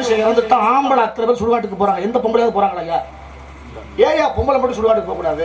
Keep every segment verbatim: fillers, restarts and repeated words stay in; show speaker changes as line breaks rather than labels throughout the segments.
மனுஷன் இறந்துட்டா ஆம்பளை அத்தனை பேர் சுடுகாட்டுக்கு போறாங்க. எந்த பொம்பளையாவது போறாங்களா ஐயா? ஏயா பொம்பளை மட்டும் சுடுகாட்டுக்கு போக கூடாது?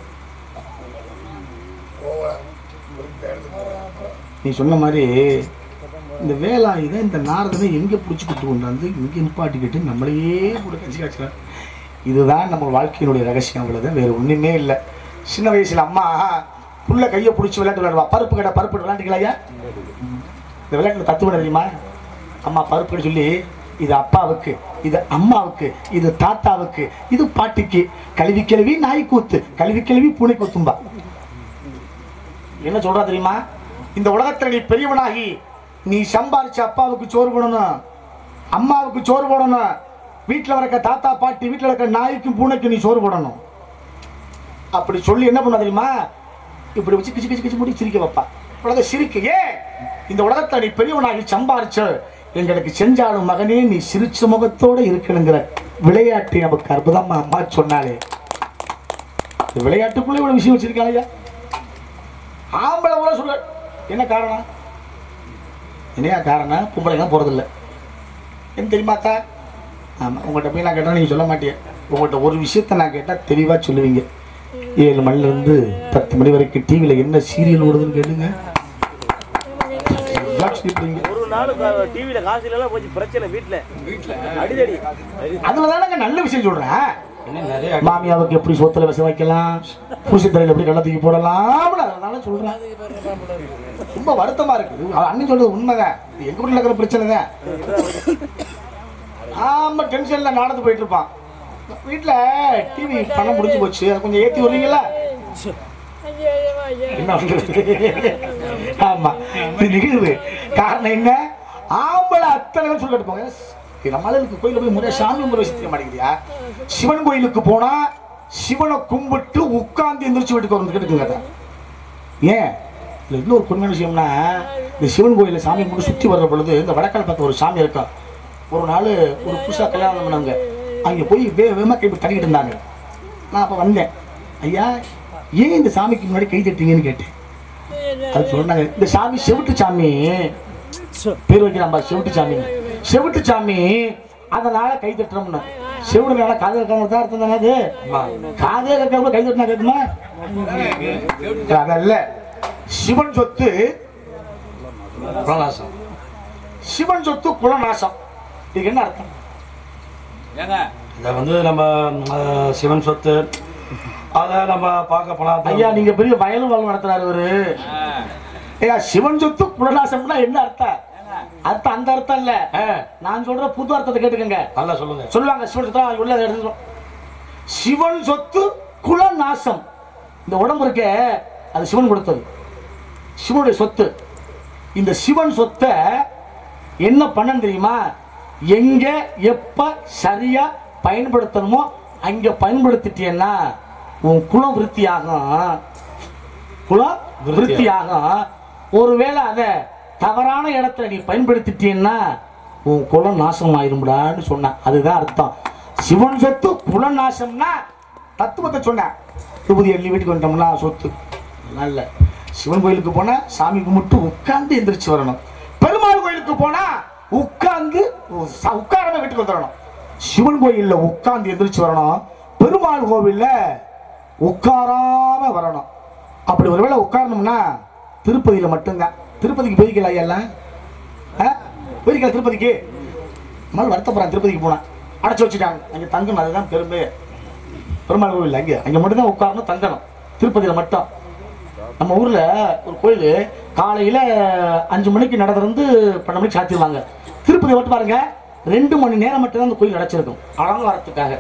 நீ சொன்ன மாதிரி இந்த வேளாயுத இந்த நாரதனை எங்க பிடிச்சிக்கிட்டு கொண்டாந்து இங்க நிப்பாட்டிக்கிட்டு நம்மளையே கூட கட்சி காய்ச்சலாம். இதுதான் நம்ம வாழ்க்கையினுடைய ரகசியம். அவ்வளவுதான், வேற ஒண்ணுமே இல்லை. சின்ன வயசுல அம்மா புள்ள கையை பிடிச்சி விளையாட்டு விளையாடுவா. பருப்பு கடை பருப்பு விளையாண்டுங்களா ஐயா? இந்த விளையாட்டுல தத்துவம் தெரியுமா? அம்மா பருப்பு கடை சொல்லி இது அப்பாவுக்கு, இது அம்மாவுக்கு, இது தாத்தாவுக்கு, இது பாட்டிக்கு, கழுவி கிழவி நாய் கூத்து, கழுவி கிழவி பூனை கூத்தும்பா. என்ன சொல்றா தெரியுமா? இந்த உலகத்துல நீ பெரியவனாகி நீ சம்பாரிச்ச அப்பாவுக்கு சோறு போடணும், அம்மாவுக்கு சோறு போடணும், வீட்டில் வரக்க தாத்தா பாட்டி வீட்டில் இருக்க நாய்க்கும் பூனைக்கும் நீ சோறு போடணும். அப்படி சொல்லி என்ன பண்ண தெரியுமா? இப்படி வச்சு கிச்சு கிச்சு கிச்சு முடி சிரிக்க வைப்பா. உலக சிரிக்க. ஏன்? இந்த உலகத்தை நீ பெரியவனாகி சம்பாரிச்ச எங்களுக்கு செஞ்சாலும் மகனே நீ சிரிச்ச முகத்தோட இருக்கணுங்கிற விளையாட்டு நமக்கு அற்புதமா அம்மா சொன்னாலே. விளையாட்டுக்குள்ளே இவ்வளவு விஷயம் வச்சிருக்காங்க. ஆம்பளை கூட சொல்ல என்ன காரணம்? என்னையா காரணம்? பொம்பளைங்க போறதில்லை. என்ன தெரியுமாக்கா? ஆமா, உங்கள்கிட்ட போய் நான் கேட்டால் நீங்கள் சொல்ல மாட்டேன். உங்கள்கிட்ட ஒரு விஷயத்த நான் கேட்டால் தெளிவாக சொல்லுவீங்க. ஏழு மணிலேருந்து பத்து மணி வரைக்கும் டிவியில் என்ன சீரியல் ஓடுதுன்னு கேளுங்க. அதுல தானங்க நல்ல விஷயம் சொல்றேன். மாமியாவுக்கு எப்படி சோத்துல விஷம் வைக்கலாம், பூசித்தரையில் எப்படி கள்ளத்துக்கு போடலாம், அதனால சொல்றேன். ரொம்ப வருத்தமா இருக்கு. அண்ணன் சொல்றது உண்மைதான். எங்க வீட்டுல இருக்கிற பிரச்சனை தான். ஆமா, டென்ஷன்ல நடந்து போயிட்டு இருப்பான். வீட்டுல டிவி பணம் முடிஞ்சு போச்சு, அதை கொஞ்சம் ஏத்தி வருவீங்களா? என்ன ஆமா, நிகழ்வு காரணம் என்ன? ஆம்பளை அத்தனை சொல்லிட்டு போங்க. நம்மளுக்கு கோயில போய் முறையா சாமி முறை தெரிய மாட்டேங்குதியா? சிவன் கோயிலுக்கு போனா சிவனை கும்பிட்டு உட்கார்ந்து எந்திரிச்சு வீட்டுக்கு வந்து கேட்டுக்குங்க. ஏன் இன்னொரு பொன்மையான விஷயம்னா, இந்த சிவன் கோயில சாமி கும்பிட்டு சுற்றி வர்ற பொழுது இந்த வடக்கால் பார்த்த ஒரு சாமி இருக்கும். ஒரு நாள் ஒரு புதுசாக கல்யாணம் பண்ணவங்க அங்கே போய் வே வேகமாக கை தட்டிக்கிட்டு இருந்தாங்க. நான் அப்போ வந்தேன். ஐயா, ஏன் இந்த சாமிக்கு முன்னாடி கை தட்டிங்கன்னு கேட்டேன். அது சொன்னாங்க, இந்த சாமி செவிட்டு சாமி, பேர் வைக்கிறாம்பா செவிட்டு சாமி, செவிட்டு சாமி, அதனால கை தட்டுறோம்னு. செவிடுனால காது கேட்காம தான் அர்த்தம் தானே? அது காதே கேட்காம கை தட்டினா கேட்குமா? அதல்ல. சிவன் சொத்து குலநாசம், சிவன் சொத்து குலநாசம். இதுக்கு என்ன அர்த்தம்? இதை வந்து நம்ம சிவன் சொத்து அதை நம்ம பார்க்க போலாம். ஐயா, நீங்க பெரிய வயலும் வளம் நடத்துறாரு இவரு. ஐயா, சிவன் சொத்து குலநாசம்னா என்ன அர்த்தம்? அர்த்தம் அந்த அர்த்தம் இல்ல. நான் சொல்ற புது அர்த்தத்தை கேட்டுக்கங்க. நல்லா சொல்லுங்க. சொல்லுவாங்க சிவன் சொத்து உள்ள எடுத்துக்கிறோம். சிவன் சொத்து குலநாசம். இந்த உடம்பு இருக்க அது சிவன் கொடுத்தது, சிவனுடைய சொத்து. இந்த சிவன் சொத்தை என்ன பண்ண தெரியுமா? எங்க எப்ப சரியா பயன்படுத்தணுமோ அங்க பயன்படுத்திட்டேன்னா உன் குலம் விருத்தியாகும், குலம் விருத்தியாகும். ஒருவேளை அதை தவறான இடத்துல நீ பயன்படுத்திட்டேன்னா உன் குலம் நாசம் ஆயிரும்டான்னு சொன்ன. அதுதான் அர்த்தம். சிவன் சொத்து குல நாசம்னா தத்துவத்தை சொன்ன. திருப்பதி எள்ளி வீட்டுக்கு வந்துட்டோம்னா சொத்து நல்ல. சிவன் கோயிலுக்கு போனா சாமி கும்பிட்டு உட்கார்ந்து எந்திரிச்சு வரணும். பெருமாள் கோயிலுக்கு போனா உட்கார்ந்து உட்காராம வீட்டுக்கு வந்துடணும். சிவன் கோயில்ல உட்கார்ந்து எந்திரிச்சு வரணும், பெருமாள் கோவில்ல உட்காராம வரணும். அப்படி ஒருவேளை உட்காரணும்னா திருப்பதியில மட்டும்தான். திருப்பதிக்கு போய்க்கலாம் எல்லாம் போய்க்கலாம். திருப்பதிக்கு மறு வருத்தப்படுறான். திருப்பதிக்கு போனா அடைச்சு வச்சுட்டாங்க, அங்க தங்கணும். அதுதான் பெருமை. பெருமாள் கோவில் அங்கே அங்கே மட்டும்தான் உட்காரணும், தங்கணும். திருப்பதியில மட்டும். நம்ம ஊர்ல ஒரு கோயில் காலையில அஞ்சு மணிக்கு நட திறந்து பன்னெண்டு மணிக்கு சாத்திடுவாங்க. திருப்பதி மட்டும் பாருங்க, ரெண்டு மணி நேரம் மட்டும்தான் அந்த கோயில் அடைச்சிருக்கும் அலங்காரத்துக்காக.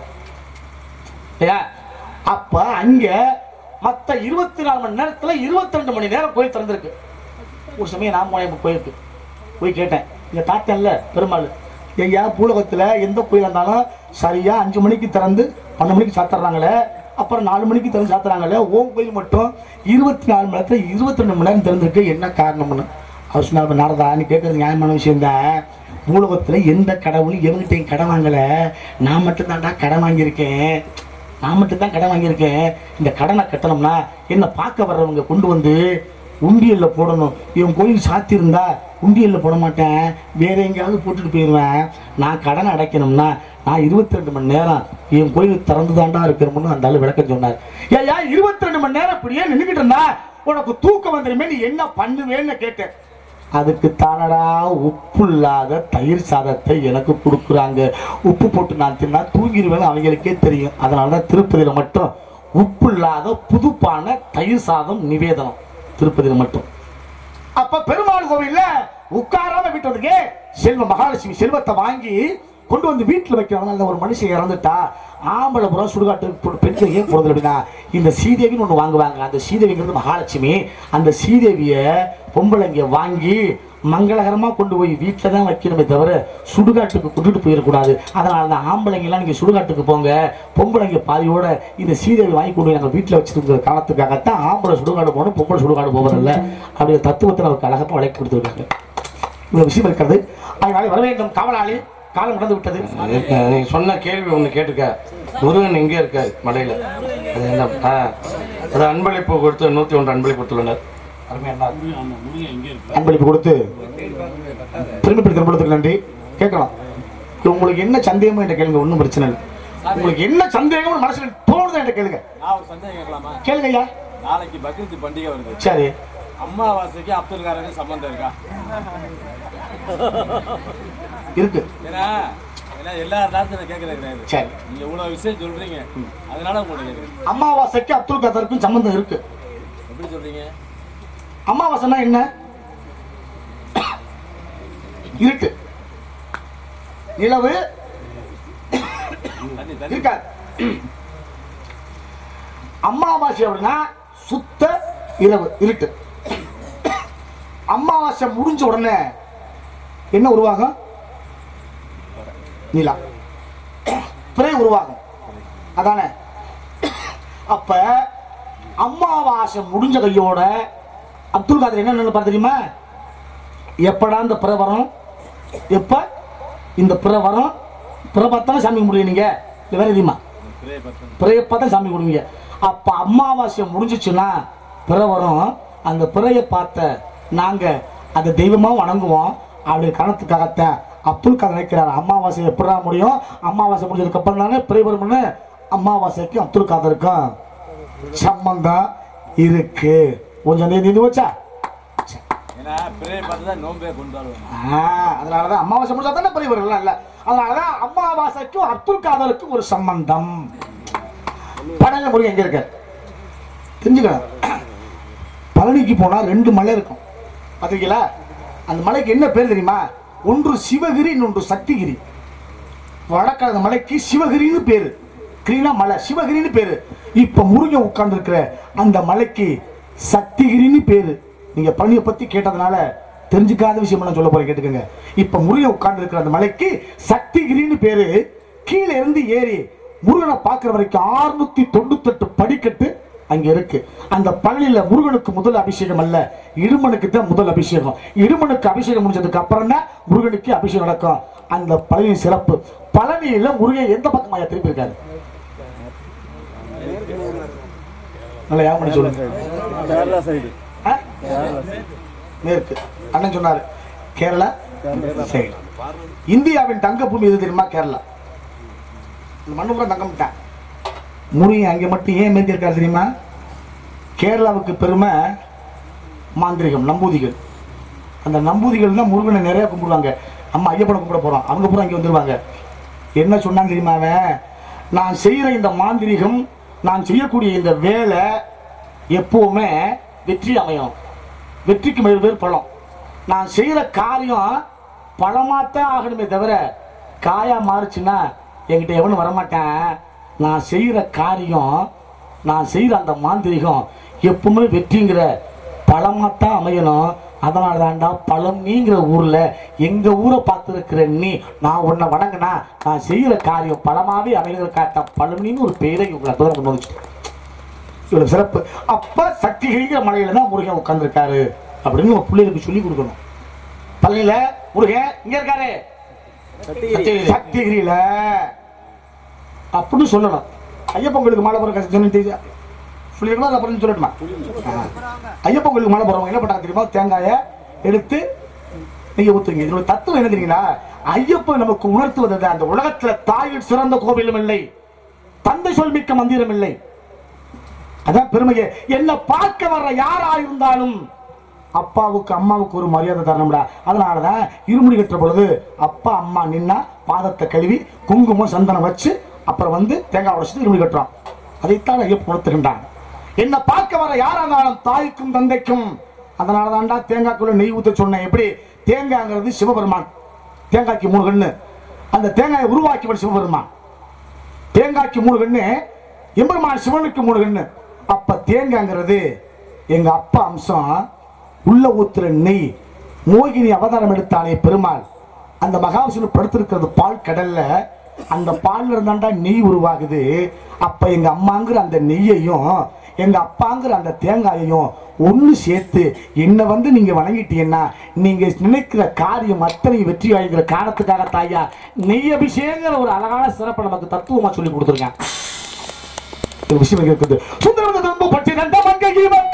அப்ப அங்க மத்த இருபத்தி நாலு மணி நேரத்துல இருபத்தி ரெண்டு மணி நேரம் கோயில் திறந்திருக்கு. ஒரு சமயம் நான் போனேன் கோயிலுக்கு, போய் கேட்டேன். இங்க தாத்தன்ல பெருமாள், எங்கயா பூலகத்துல எந்த கோயில் இருந்தாலும் சரியா அஞ்சு மணிக்கு திறந்து பன்னெண்டு மணிக்கு சாத்துறாங்களே, அப்புறம் நாலு மணிக்கு திறந்து சாத்துறாங்களே, ஓம் கோயில் மட்டும் இருபத்தி நாலு மணி நேரத்துல இருபத்தி ரெண்டு மணி நேரம் திறந்திருக்கு, என்ன காரணம்னு. அவர் சொன்னார், நாரதா நீ கேட்கறது நியாயமான விஷயம் தான். பூலகத்துல எந்த கடவுளும் எவங்கிட்டையும் கடன் வாங்கல, நான் மட்டும் தான்டா கடன் வாங்கியிருக்கேன், நான் மட்டும் தான் கடன் வாங்கியிருக்கேன். இந்த கடனை கட்டணும்னா என்ன பார்க்க வர்றவங்க கொண்டு வந்து உண்டியல்ல போடணும். இவன் கோயில் சாத்தி இருந்தா உண்டியல்ல போட மாட்டேன், வேற எங்கேயாவது போட்டுட்டு போயிடுவேன். நான் கடன் அடைக்கணும்னா நான் இருபத்தி ரெண்டு மணி நேரம் என் கோயில் திறந்து தாண்டா இருக்கணும்னு அந்த ஆளு விளக்கம் சொன்னார். ஏயா இருபத்தி ரெண்டு மணி நேரம் இப்படியே நின்றுகிட்டு இருந்தா உனக்கு தூக்கம் வந்துருமே, நீ என்ன பண்ணுவேன்னு கேட்டேன். அதுக்கு தானடா உப்பு இல்லாத தயிர் சாதத்தை எனக்கு கொடுக்குறாங்க, உப்பு போட்டு நான் தின்னா தூங்கிடுவேன்னு அவங்களுக்கே தெரியும். அதனாலதான் திருப்பதியில மட்டும் உப்பு இல்லாத புதுப்பான தயிர் சாதம் நிவேதனம், திருப்பதியில மட்டும். அப்ப பெருமாள் கோவில்ல உட்காராம விட்டதுக்கு செல்வ மகாலட்சுமி செல்வத்தை வாங்கி கொண்டு வந்து வீட்டில் வைக்கிறவங்க. ஒரு மனுஷன் இறந்துட்டா ஆம்பளை புறம் சுடுகாட்டு பெண்கள் ஏன் போறது அப்படின்னா இந்த சீதேவின்னு ஒன்று வாங்குவாங்க. அந்த சீதேவிங்கிறது மகாலட்சுமி. அந்த சீதேவிய பொம்பளைங்க வாங்கி மங்களகரமா கொண்டு போய் வீட்டில் தான் வைக்கணுமே தவிர சுடுகாட்டுக்கு கொண்டுட்டு போயிடக்கூடாது. அதனால தான் ஆம்பளைங்கெல்லாம் நீங்க சுடுகாட்டுக்கு போங்க, பொம்பளைங்க பாதியோட இந்த சீதேவி வாங்கி கொண்டு நாங்கள் வீட்டில் வச்சிருக்கிற காலத்துக்காகத்தான் ஆம்பளை சுடுகாடு போகணும், பொம்பளை சுடுகாடு போவதில்லை அப்படிங்கிற தத்துவத்தை நமக்கு அழகமாக வழக்கி கொடுத்துருக்காங்க. இவ்வளவு விஷயம் இருக்கிறது. அதனால வர வேண்டும் காவலாளி, காலம் நடந்து விட்டது.
நீங்க சொன்ன கேள்வி ஒண்ணு கேட்டுக்க. முருகன் எங்கே இருக்காரு? மலையில. அது அன்பளிப்பு கொடுத்து நூத்தி ஒன்று அன்பளிப்பு கொடுத்துள்ளனர்.
அன்பளிப்பு கொடுத்து பெருமைப்படுத்த திரும்பத்துக்கு நன்றி. கேட்கலாம், உங்களுக்கு என்ன சந்தேகமோ என்ற கேளுங்க, ஒன்றும் பிரச்சனை இல்லை. உங்களுக்கு என்ன சந்தேகம் மனசுல தோணுதோ என்ற கேளுங்க. கேளுங்க ஐயா.
நாளைக்கு பக்ரீத் பண்டிகை வருது.
சரி,
அம்மாவாசைக்கு அப்துல் காருக்கு சம்பந்தம் இருக்கா?
இருக்கு.
ஏன்னா எல்லா நேரத்தையும் கேட்கறது கிடையாது. சரி, நீங்க இவ்வளவு விஷயம் சொல்றீங்க, அதனால உங்களுக்கு கேட்குறேன்.
அம்மாவாசைக்கு அப்துல் காதருக்கும் சம்பந்தம் இருக்கு.
எப்படி சொல்றீங்க?
அமாவாசைனா என்ன? இருட்டு, நிலவு இருக்காது. அமாவாசை அப்படின்னா சுத்த இரவு, இருட்டு. அமாவாசை முடிஞ்ச உடனே என்ன உருவாகும்? நிலா, பிறை உருவாகும். அதானே? அப்ப அமாவாசை முடிஞ்ச கையோட அப்துல் காதர் என்ன நினைப்பார் தெரியுமா? எப்படா இந்த பிறை வரும், எப்ப இந்த பிறை வரும், பிறை பார்த்தாலும் சாமி கும்பிடுவீங்க. நீங்க வேற தெரியுமா? பிறையை பார்த்தா சாமி கும்பிடுவீங்க. அப்ப அமாவாசை முடிஞ்சிச்சுன்னா பிறை வரும். அந்த பிறையை பார்த்த நாங்க அந்த தெய்வமா வணங்குவோம். அப்படி காரணத்துக்காகத்தான் அப்துல் காதர் நினைக்கிறார் அமாவாசை எப்படா முடியும், அமாவாசை முடிஞ்சதுக்கு அப்புறம் தானே பிறை வரும்னு. அமாவாசைக்கு அப்துல் காதருக்கும் சம்பந்தம் இருக்கு. கொஞ்சம் நீந்து வச்சா அதனாலதான் அமாவாசை முடிஞ்சா தானே பிறை வரும். இல்ல அதனாலதான் அமாவாசைக்கும் அப்துல் காதருக்கும் ஒரு சம்பந்தம். பழனி முருகன் எங்க இருக்க தெரிஞ்சுக்கணும். பழனிக்கு போனா ரெண்டு மலை இருக்கும், பாத்தீங்களா? அந்த மலைக்கு என்ன பேர் தெரியுமா? ஒன்று சிவகிரி, இன்னொன்று சக்திகிரி. வடக்கு அந்த மலைக்கு சிவகிரின்னு பேரு, கிரீனா மலை, சிவகிரின்னு பேரு. இப்ப முருகன் உட்கார்ந்து இருக்கிற அந்த மலைக்கு சக்திகிரின்னு பேரு. நீங்க பழனியை பத்தி கேட்டதுனால தெரிஞ்சுக்காத விஷயம் நான் சொல்ல போறேன், கேட்டுக்கங்க. இப்ப முருகன் உட்கார்ந்து இருக்கிற அந்த மலைக்கு சக்திகிரின்னு பேரு. கீழே இருந்து ஏறி முருகனை பார்க்கிற வரைக்கும் அறுநூத்தி தொண்ணூத்தி எட்டு படிக்கட்டு அங்க இருக்கு. அந்த பழனியில முருகனுக்கு முதல் அபிஷேகம் அல்ல, இடுமனுக்கு தான் முதல் அபிஷேகம். இடுமனுக்கு அபிஷேகம் முடிஞ்சதுக்கு அப்புறம் தான் முருகனுக்கு அபிஷேகம் நடக்கும். அந்த பழனி சிறப்பு. பழனியில முருகன் எந்த பக்கமாக திருப்பி இருக்காரு? நல்லா யாமணி சொல்லுங்க. மேற்கு. அண்ணன் சொன்னாரு கேரளா சைடு. இந்தியாவின் தங்க பூமி எது தெரியுமா? கேரளா. இந்த மண்ணு கூட தங்கம் விட்டான். முருகன் அங்கே மட்டும் ஏன் மேற்க இருக்காரு தெரியுமா? கேரளாவுக்கு பெருமை மாந்திரிகம், நம்பூதிகள். அந்த நம்பூதிகள் தான் முருகனை நிறைய கும்பிடுவாங்க. அம்மா ஐயப்பனை கும்பிட போறோம், அவங்க பூரா அங்கே வந்துருவாங்க. என்ன சொன்னாங்க தெரியுமா? நான் செய்யற இந்த மாந்திரிகம், நான் செய்யக்கூடிய இந்த வேலை எப்பவுமே வெற்றி அமையும். வெற்றிக்கு மேல் பேர் பழம். நான் செய்யற காரியம் பழமாத்தான் ஆகணுமே தவிர காயா மாறுச்சுன்னா என்கிட்ட எவனும் வரமாட்டேன். நான் செய்யற காரியம், நான் செய்யற அந்த மாந்திரிகம் எப்பவுமே வெற்றிங்கிற பழமாத்தான் அமையணும். அதனால தாண்டா பழம் நீங்கிற ஊர்ல எங்க ஊரை பார்த்துருக்கிற நீ, நான் உன்னை வணங்கினா நான் செய்யற காரியம் பழமாவே அமைகிற காட்ட பழம்னு ஒரு பேரை உங்களை தூரம் கொண்டு வந்துச்சு. இவ்வளவு சிறப்பு. அப்ப சக்திகிரிங்கிற மலையில தான் முருகன் உட்கார்ந்துருக்காரு அப்படின்னு ஒரு பிள்ளைகளுக்கு சொல்லி கொடுக்கணும். பழனியில முருகன் இங்க இருக்காரு, சக்திகிரியில அப்படின்னு சொல்லணும். ஐயப்பங்களுக்கு மாலை போற கஷ்டம் சொல்லிருக்கணும் அதை அப்புறம் சொல்லட்டுமா? ஐயப்பன் கோயிலுக்கு மழை போறவங்க என்ன பண்றாங்க தெரியுமா? தேங்காயை எடுத்து நீங்க ஊத்துங்க. இதோட தத்துவம் என்ன தெரியுங்களா? ஐயப்பன் நமக்கு உணர்த்துவது அந்த உலகத்துல தாயில் சிறந்த கோவிலும் இல்லை, தந்தை சொல்மிக்க மந்திரம் இல்லை. அதான் பெருமையே. என்ன பார்க்க வர்ற யாரா இருந்தாலும் அப்பாவுக்கு அம்மாவுக்கு ஒரு மரியாதை தரணும்டா. அதனாலதான் இருமுடி கட்டுற பொழுது அப்பா அம்மா நின்னா பாதத்தை கழுவி குங்குமம் சந்தனம் வச்சு அப்புறம் வந்து தேங்காய் உடைச்சிட்டு இருமுடி கட்டுறோம். அதைத்தான் ஐயப்பன் உணர்த்துகின்றான். என்ன பார்க்க வர யாரா இருந்தாலும் தாய்க்கும் தந்தைக்கும். அதனாலதான்டா தேங்காய்க்குள்ள நெய் ஊத்த சொன்னேன். எப்படி? தேங்காய்ங்கிறது சிவபெருமான், தேங்காய்க்கு மூணு கண்ணு. அந்த தேங்காயை உருவாக்கியவன் சிவபெருமான். தேங்காய்க்கு மூணு கண்ணு, எம்பெருமான் சிவனுக்கு மூணு கண்ணு. அப்ப தேங்காய்ங்கிறது எங்க அப்பா அம்சம். உள்ள ஊத்துற நெய், மோகினி அவதாரம் எடுத்தானே பெருமாள், அந்த மகாவிஷ்ணு படுத்திருக்கிறது பால் கடல்ல. அந்த பால்ல இருந்தாண்டா நெய் உருவாகுது. அப்ப எங்க அம்மாங்கிற அந்த நெய்யையும் எங்க அப்பாங்கிற அந்த தேங்காயையும் ஒண்ணு சேர்த்து என்ன வந்து நீங்க வணங்கிட்டீங்கன்னா நீங்க நினைக்கிற காரியம் அத்தனை வெற்றி வாங்கிற காரணத்துக்காக தாயா நெய் அபிஷேகங்கிற ஒரு அழகான சிறப்பை நமக்கு தத்துவமா சொல்லி கொடுத்துருக்கேன். விஷயம் இருக்குது. சுந்தரம் பற்றி